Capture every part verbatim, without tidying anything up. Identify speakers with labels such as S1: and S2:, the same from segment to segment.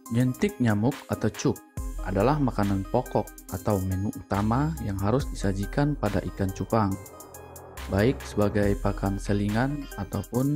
S1: Jentik nyamuk atau cuk adalah makanan pokok atau menu utama yang harus disajikan pada ikan cupang, baik sebagai pakan selingan ataupun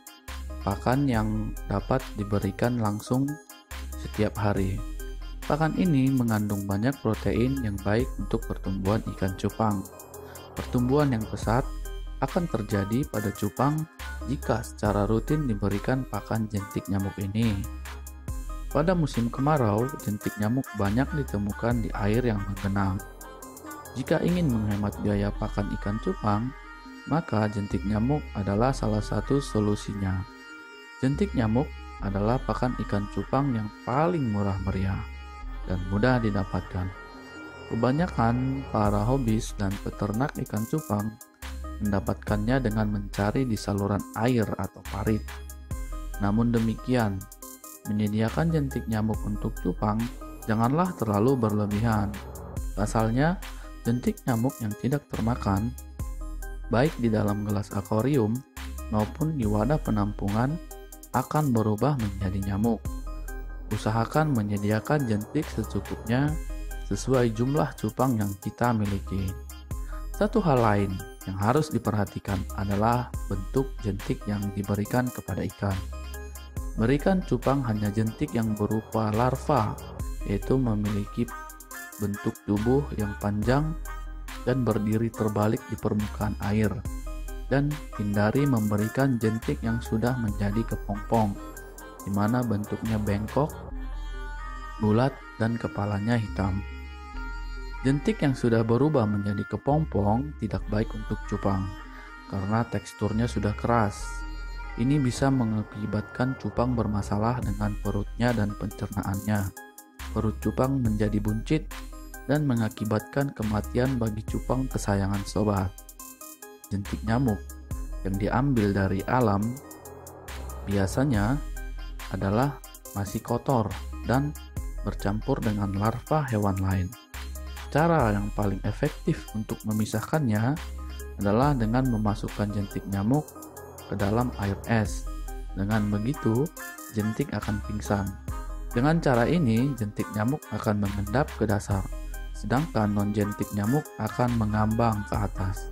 S1: pakan yang dapat diberikan langsung setiap hari. Pakan ini mengandung banyak protein yang baik untuk pertumbuhan ikan cupang. Pertumbuhan yang pesat akan terjadi pada cupang jika secara rutin diberikan pakan jentik nyamuk ini. Pada musim kemarau, jentik nyamuk banyak ditemukan di air yang menggenang. Jika ingin menghemat biaya pakan ikan cupang, maka jentik nyamuk adalah salah satu solusinya. Jentik nyamuk adalah pakan ikan cupang yang paling murah meriah dan mudah didapatkan. Kebanyakan para hobis dan peternak ikan cupang mendapatkannya dengan mencari di saluran air atau parit. Namun demikian, menyediakan jentik nyamuk untuk cupang janganlah terlalu berlebihan. Pasalnya, jentik nyamuk yang tidak termakan, baik di dalam gelas akuarium maupun di wadah penampungan, akan berubah menjadi nyamuk. Usahakan menyediakan jentik secukupnya sesuai jumlah cupang yang kita miliki. Satu hal lain yang harus diperhatikan adalah bentuk jentik yang diberikan kepada ikan. Berikan cupang hanya jentik yang berupa larva, yaitu memiliki bentuk tubuh yang panjang dan berdiri terbalik di permukaan air, dan hindari memberikan jentik yang sudah menjadi kepompong, di mana bentuknya bengkok, bulat, dan kepalanya hitam. Jentik yang sudah berubah menjadi kepompong tidak baik untuk cupang, karena teksturnya sudah keras. Ini bisa mengakibatkan cupang bermasalah dengan perutnya dan pencernaannya. Perut cupang menjadi buncit dan mengakibatkan kematian bagi cupang kesayangan sobat. Jentik nyamuk yang diambil dari alam biasanya adalah masih kotor dan bercampur dengan larva hewan lain. Cara yang paling efektif untuk memisahkannya adalah dengan memasukkan jentik nyamuk ke dalam air es. Dengan begitu, jentik akan pingsan. Dengan cara ini, jentik nyamuk akan mengendap ke dasar, sedangkan non-jentik nyamuk akan mengambang ke atas.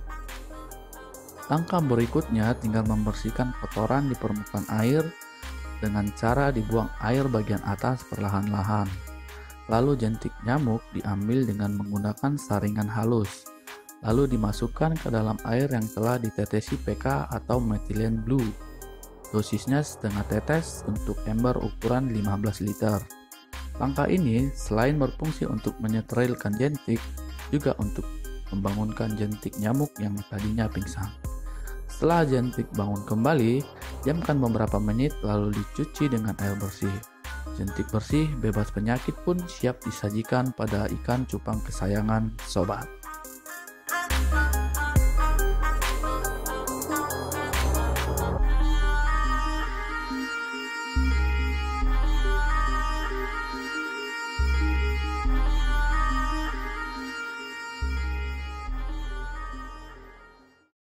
S1: Langkah berikutnya tinggal membersihkan kotoran di permukaan air dengan cara dibuang air bagian atas perlahan-lahan. Lalu jentik nyamuk diambil dengan menggunakan saringan halus, lalu dimasukkan ke dalam air yang telah ditetesi P K atau methylene blue. Dosisnya setengah tetes untuk ember ukuran lima belas liter. Langkah ini selain berfungsi untuk menyeterilkan jentik, juga untuk membangunkan jentik nyamuk yang tadinya pingsan. Setelah jentik bangun kembali, diamkan beberapa menit lalu dicuci dengan air bersih. Jentik bersih bebas penyakit pun siap disajikan pada ikan cupang kesayangan sobat.